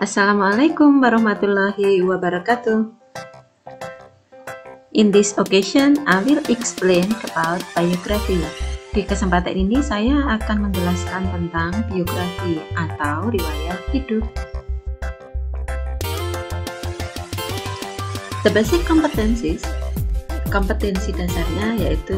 Assalamualaikum warahmatullahi wabarakatuh. In this occasion, I will explain about biography. Di kesempatan ini saya akan menjelaskan tentang biografi atau riwayat hidup. The basic competencies, kompetensi dasarnya yaitu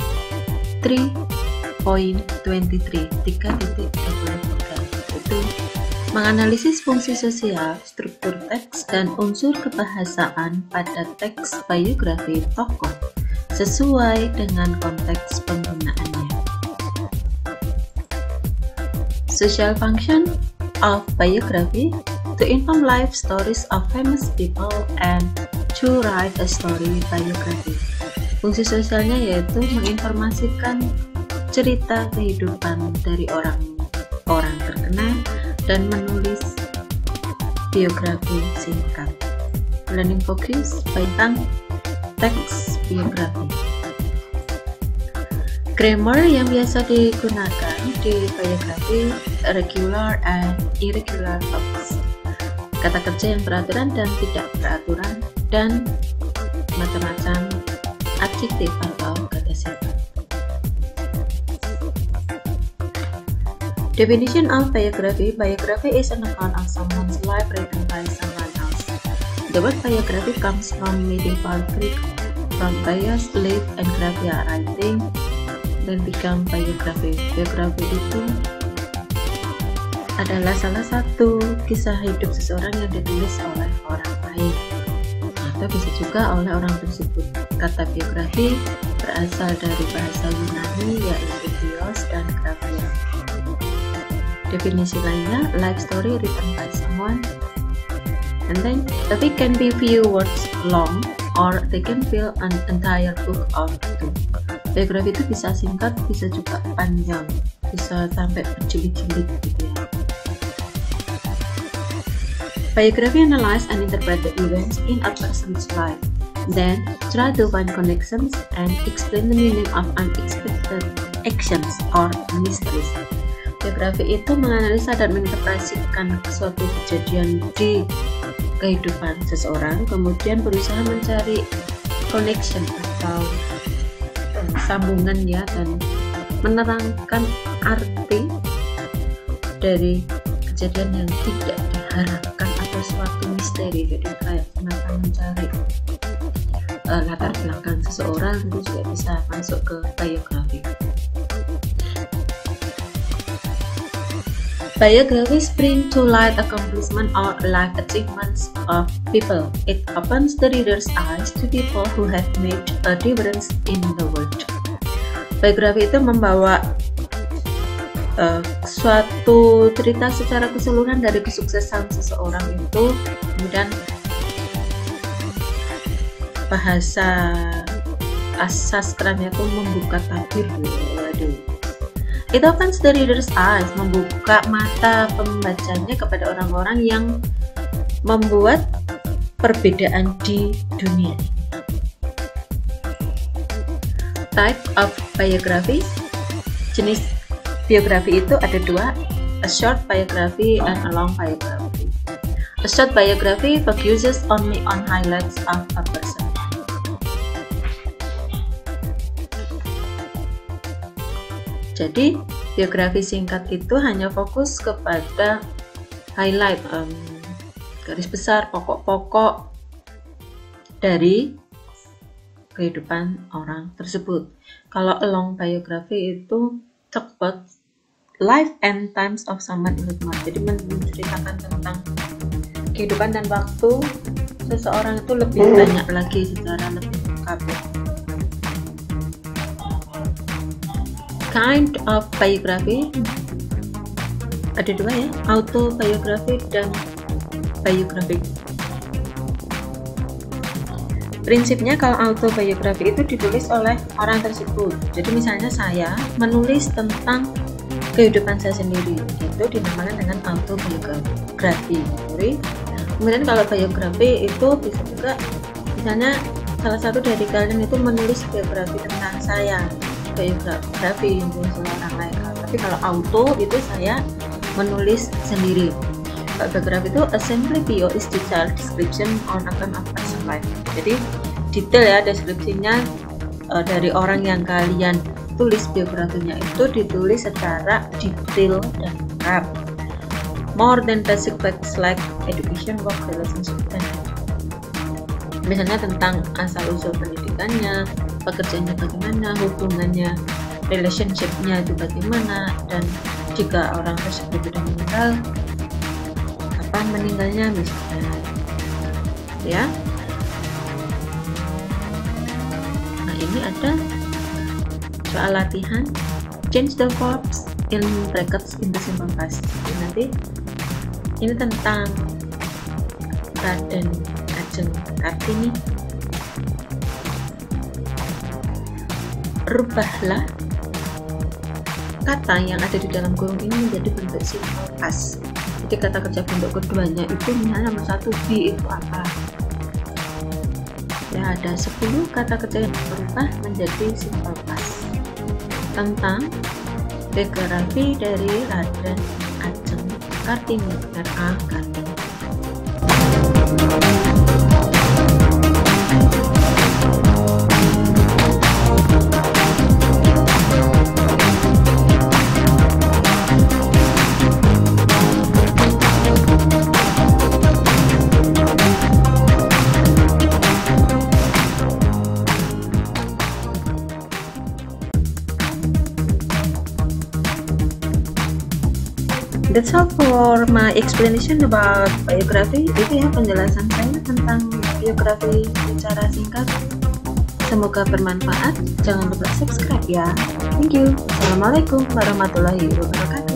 3.23, 3.23, itu menganalisis fungsi sosial, struktur teks, dan unsur kebahasaan pada teks biografi tokoh sesuai dengan konteks penggunaannya. Social function of biography: to inform life stories of famous people and to write a story biography. Fungsi sosialnya yaitu menginformasikan cerita kehidupan dari orang terkenal dan menulis biografi singkat. Learning focus tentang teks biografi. Grammar yang biasa digunakan di biografi: regular and irregular verbs, kata kerja yang beraturan dan tidak beraturan, dan macam-macam adjektif atau kata sifat. Definition of biography: biography is an account of someone's life written by someone else. The word biography comes from medieval Greek, from bios, live, and graphia, writing, then become biography. Biografi itu adalah salah satu kisah hidup seseorang yang ditulis oleh orang lain, atau bisa juga oleh orang tersebut. Kata biografi berasal dari bahasa Yunani yaitu bios dan graphia. Definisi lainnya: life story written by someone, and then they can be few words long or they can fill an entire book or two. Biografi itu bisa singkat, bisa juga panjang, bisa sampai berjilid-jilid gitu ya. Biography analyze and interpret the events in a person's life, then try to find connections and explain the meaning of unexpected actions or mysteries. Biografi itu menganalisa dan menginterpretasikan suatu kejadian di kehidupan seseorang, kemudian berusaha mencari connection atau sambungan ya, dan menerangkan arti dari kejadian yang tidak diharapkan atau suatu misteri. Jadi kayak semacam mencari latar belakang seseorang, itu juga bisa masuk ke biografi. Biographies bring to light accomplishment or life achievements of people. It opens the reader's eyes to people who have made a difference in the world. Biografi itu membawa suatu cerita secara keseluruhan dari kesuksesan seseorang itu, kemudian bahasa sastranya itu membuka tabir. Waduh. It opens the reader's eyes, membuka mata pembacanya kepada orang-orang yang membuat perbedaan di dunia. Type of biography: jenis biografi itu ada dua, a short biography and a long biography. A short biography focuses only on highlights of a person. Jadi biografi singkat itu hanya fokus kepada highlight, garis besar, pokok-pokok dari kehidupan orang tersebut. Kalau long biography itu talk about life and times of someone in life. Jadi menceritakan tentang kehidupan dan waktu seseorang itu lebih banyak lagi, secara lebih lengkap. Kind of biography ada dua ya, autobiography dan biography. Prinsipnya kalau autobiography itu ditulis oleh orang tersebut. Jadi misalnya saya menulis tentang kehidupan saya sendiri, itu dinamakan dengan autobiography. Kemudian kalau biografi itu bisa juga, misalnya salah satu dari kalian itu menulis biografi tentang saya, biografi yang ditulis oleh orang lain. Tapi kalau auto itu saya menulis sendiri. Biography itu a simply bio is detailed description on account of person life. Jadi detail ya deskripsinya dari orang yang kalian tulis biografinya itu ditulis secara detail dan lengkap. More than basic facts like education, work, relationship, dan misalnya tentang asal usul pendidikannya, pekerjaannya bagaimana, hubungannya, relationshipnya itu bagaimana, dan jika orang tersebut sudah meninggal, kapan meninggalnya misalnya, ya. Nah ini ada soal latihan, change the verbs in brackets in the simple past. Jadi nanti ini tentang Raden Ajeng Kartini. Rubahlah kata yang ada di dalam kurung ini menjadi bentuk simple past. Jadi kata kerja bentuk keduanya itu misalnya nomor 1 be itu apa? Ya ada 10 kata kerja yang berubah menjadi simple past. Tentang biografi dari Raden Ajeng Kartini, R.A. Kartini. That's all for my explanation about biography. Itu ya penjelasan saya tentang biografi secara singkat. Semoga bermanfaat. Jangan lupa subscribe ya. Thank you. Assalamualaikum warahmatullahi wabarakatuh.